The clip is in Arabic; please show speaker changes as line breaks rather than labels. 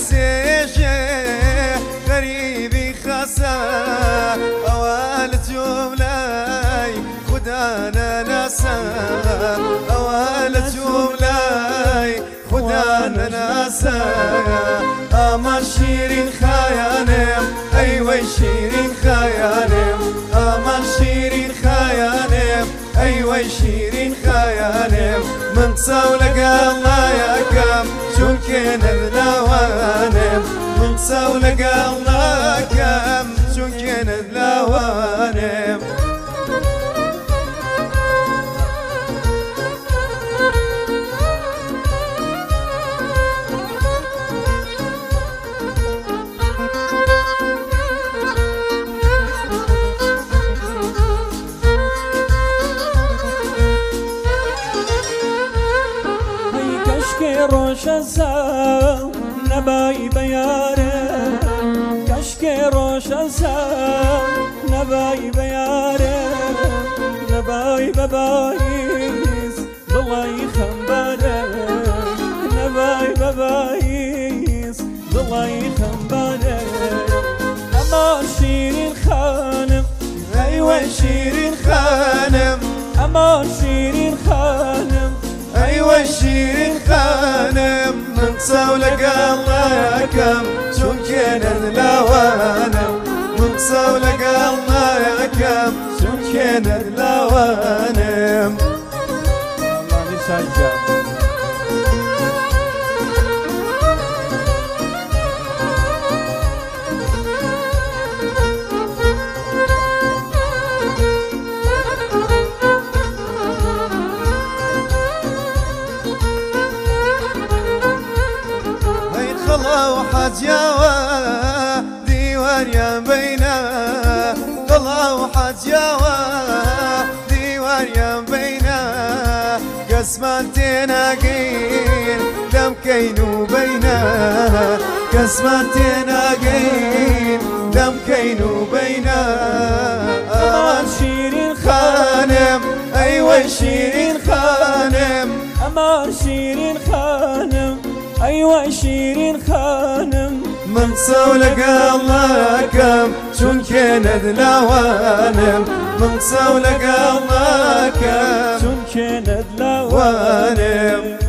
سيجي غريبي خسا أوال جملاي خدانا ناسا أوال جملاي خدانا ناسا أمان شيرين خيانم أيوة شيرين خيانم أمان شيرين خيانم أيوة شيرين خيانم من صولك الله يا كم شون كان اللوانم من صولك الله كم شون كان اللوانم روشا نباي بياره كشكي روشا نباي بياره نباي ببايز ضلي خنباره نباي ببايز ضلي خنباره أمان شيرين خانم أيوة شيرين خانم أمان شيرين خانم أيوة شيرين خانم من صولك الله يا كم شون كان اللوانم من صولك الله يا كم شون كان اللوانم الله يسجد وحجاوة ديوان يا بينا طلع وحجاوة ديوان يا بينا قسمتين أقين دم كينو بينا قسمتين أقين دم كينو بينا أمان شيرين خانم أيوة شيرين خانم أمان شيرين خانم أيوة شيرين خانم من صولك الله كم شون كان اللوانم من صولك الله كم شون كان اللوانم